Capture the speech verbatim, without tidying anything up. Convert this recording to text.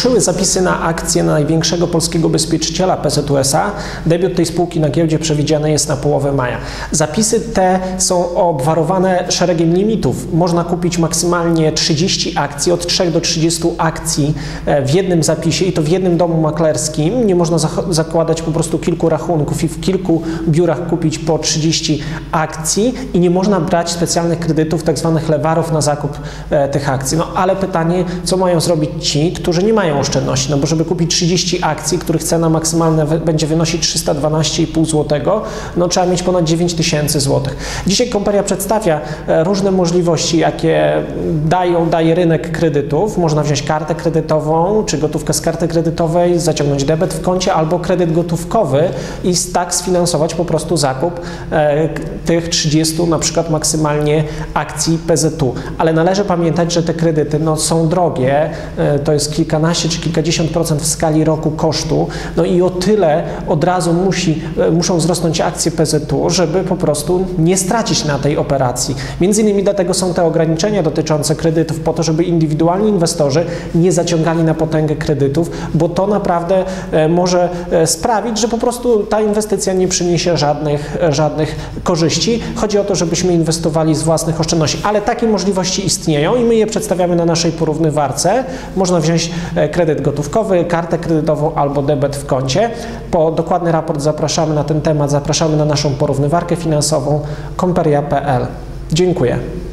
Ruszyły zapisy na akcje największego polskiego ubezpieczyciela P Z U S A. Debiut tej spółki na giełdzie przewidziany jest na połowę maja. Zapisy te są obwarowane szeregiem limitów. Można kupić maksymalnie trzydzieści akcji, od trzech do trzydziestu akcji w jednym zapisie i to w jednym domu maklerskim. Nie można zakładać po prostu kilku rachunków i w kilku biurach kupić po trzydzieści akcji i nie można brać specjalnych kredytów, tak zwanych lewarów na zakup e, tych akcji. No ale pytanie, co mają zrobić ci, którzy nie mają oszczędności? No bo żeby kupić trzydzieści akcji, których cena maksymalna będzie wynosić trzysta dwanaście i pół złotego, no trzeba mieć ponad dziewięć tysięcy złotych. Dzisiaj Komperia przedstawia e, różne możliwości, jakie dają, daje rynek kredytów. Można wziąć kartę kredytową, czy gotówkę z karty kredytowej, zaciągnąć debet w koncie albo kredyt gotówkowy i tak sfinansować po prostu zakup e, tych trzydziestu na przykład maksymalnie akcji P Z U. Ale należy pamiętać, że te kredyty no, są drogie, e, to jest kilkanaście czy kilkadziesiąt procent w skali roku kosztu, no i o tyle od razu musi, e, muszą wzrosnąć akcje P Z U, żeby po prostu nie stracić na tej operacji. Między innymi dlatego są te ograniczenia dotyczące kredytów po to, żeby indywidualni inwestorzy nie zaciągali na potęgę kredytów, bo to naprawdę e, może e, sprawić, że po prostu ta inwestycja nie przyniesie żadnych, żadnych korzyści. Chodzi o to, żebyśmy inwestowali z własnych oszczędności, ale takie możliwości istnieją i my je przedstawiamy na naszej porównywarce. Można wziąć kredyt gotówkowy, kartę kredytową albo debet w koncie. Po dokładny raport zapraszamy na ten temat, zapraszamy na naszą porównywarkę finansową komperia kropka p l. Dziękuję.